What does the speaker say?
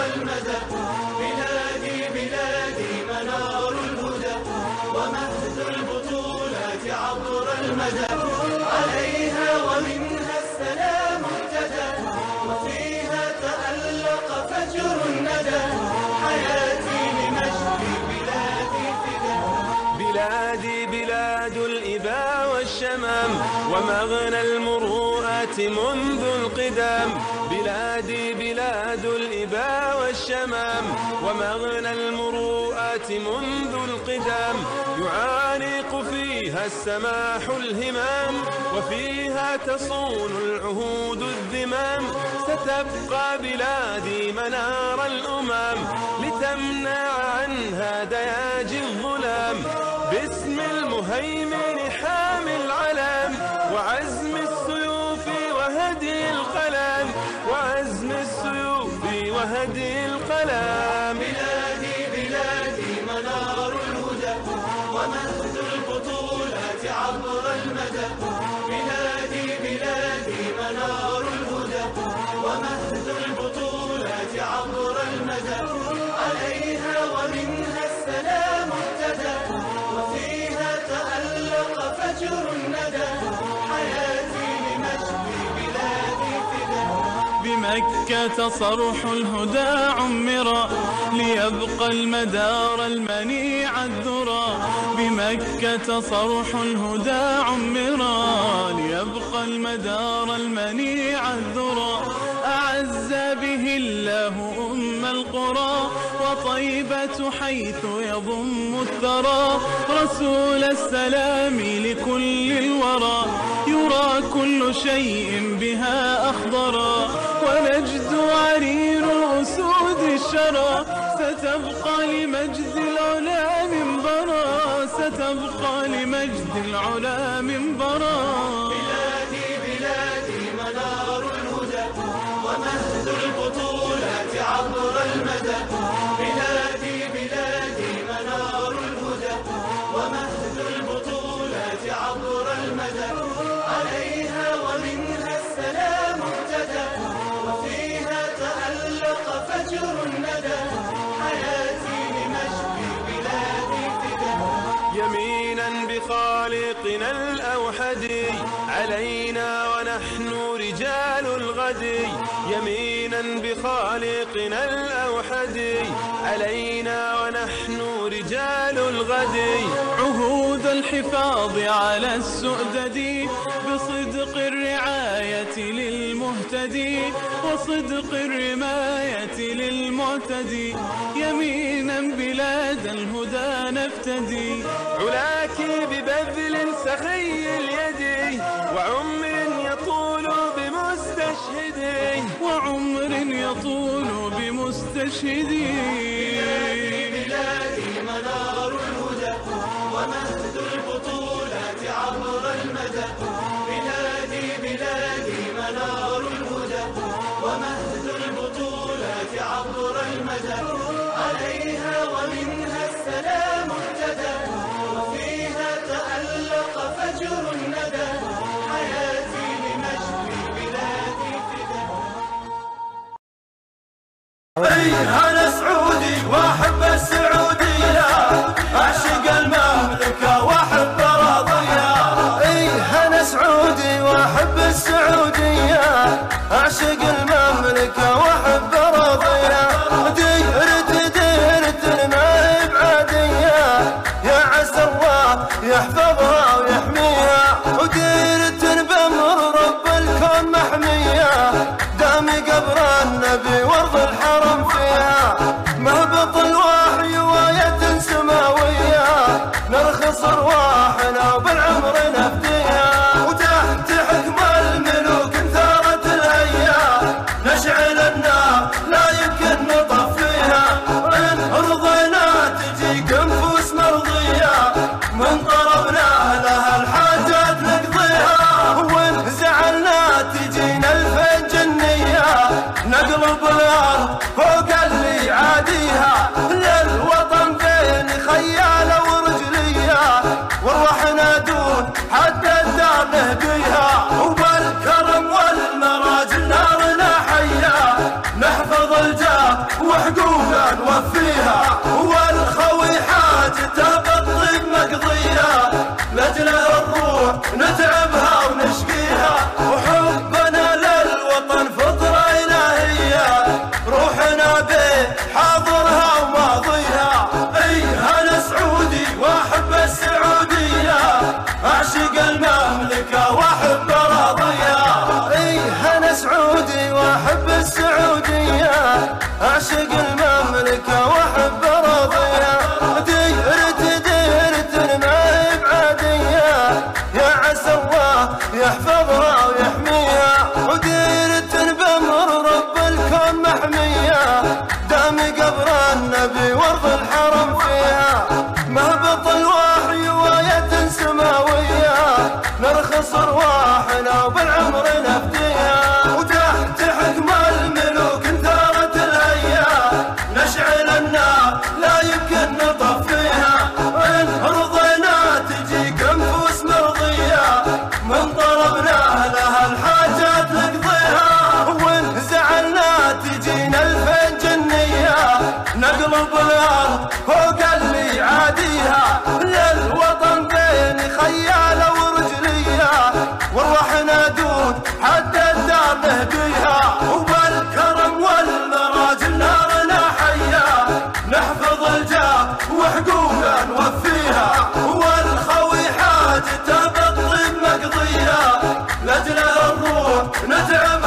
المدى. بلادي بلادي منار الهدى ومهد البطولات عبر المدى. عليها ومنها السلام ابتدى وفيها تألق فجر الندى. حياتي لمجد بلادي فدا. بلادي بلاد الإباء والشمام ومغنى المروءة منذ القدام. بلادي بلاد الإباء والشمام ومغنى المروءة منذ القدام. يعانق فيها السماح الهمام وفيها تصون العهود الذمام. ستبقى بلادي منار الأمم لتمنع عنها دياجي الظلام. باسم المهيمن حامي العلم وعزم السيوف وهدي القلم. وعزم السيوف وهدي القلم. بلادي بلادي منار الهدى ومهد البطولات عبر المدى. بلادي بلادي منار الهدى ومهد البطولات عبر المدى. عليها ومنها السلام ابتدى وفيها تألق فجر الندى. حياتي لمجد بلادي فدا. بمكة صرح الهدى عمرا ليبقى المدار المنيع الذرى. بمكة صرح الهدى عمرا ليبقى المدار المنيع الذرى. أعز به الله أم القرى وطيبة حيث يضم الثرى. رسول السلام لكل الورى يرى كل شيء بها أخضرا. ونجد عرير الأسود الشرى ستبقى لمجد العلا منبرا. ستبقى لمجد العلا منبرا. بلادي بلادي منار الهدى ومهد البطولات عبر المدى. بلادي بلادي منار الهدى ومهد البطولات عبر المدى. عليها ومنها السلام ابتدى وفيها تألق فجر الندى. حياتي لمجد بلادي فدا. يمينا بخالقنا الأوحدي علينا ونحن رجال الغد. يمينا بخالقنا الأوحدي علينا ونحن رجال الغد. عهود الحفاظ على السؤدد بصدق الرعاية للمهتدي وصدق الرماية للمعتدي. يمينا بلاد الهدى نفتدي. علاك ببذل سخي اليد وعمر يطول بمستشهدي. وعمر يطول بمستشهدي. بلادي منار الهدى ومهد البطولات عبر المدى. بلادي بلادي منار الهدى ومهد البطولات عبر المدى. عليها ومنها السلام ابتدى وفيها تألق فجر الندى. حياتي لمجد بلادي فدا. أنا سعودي وأحب السعودية أعشق المملكة وأحب أراضيها. أنا سعودي وأحب السعودية أعشق المملكة وأحب أراضيها. ديرة ما هي بعادية يا عسى الله يحفظها ويحميها. وديرة بأمر رب الكون محمية دام قبر النبي وارض الحرم فيها. مهبط الوحي وآية سماوية نرخص أرواحنا وبالعمر نفديها. وتحت حكم الملوك انثارت الأيام نشعل النار لا يمكن نطفيها. إن رضينا تجيك نفوس مرضية من طرفنا لها الحاجات نقضيها. وإن زعلنا تجينا الفين جنية نقلب الأرض فوق اللي عاديها. للوطن بين خيالة ورجلية وروحنا دون حتى الدار نهديها. وبالكرم والمراجل نارنا حية نحفظ الجاه عاشق المملكة واحب راضية. أنا سعودي واحب السعودية، أعشق المملكة واحب راضية. ديرت ما هي بعادية، يا عسى الله يحفظها ويحميها. وديرت بأمر رب الكون محمية، دام قبر النبي وارض الحرم فيها. مهبط الوحي وآية سماوية، نرخص ارواحنا وبالعمر نفديها. وتحت حكم الملوك انثارت الهيا، نشعل النار لا يمكن نطفيها. ان رضينا تجيك انفس مرضية، من طلبنا لها الحاجات نقضيها. وان زعلنا تجينا الفين جنية، نقلب الارض فوق اللي عاديها. للوطن بين خيالة ورجلية، وروحنا دود حد الدار نهديها. وبالكرم والمراجل نارنا حية، نحفظ الجاه وحقوقنا نوفيها. والخوي حاجته بالطيب مقضية، لاجل الروح نتعب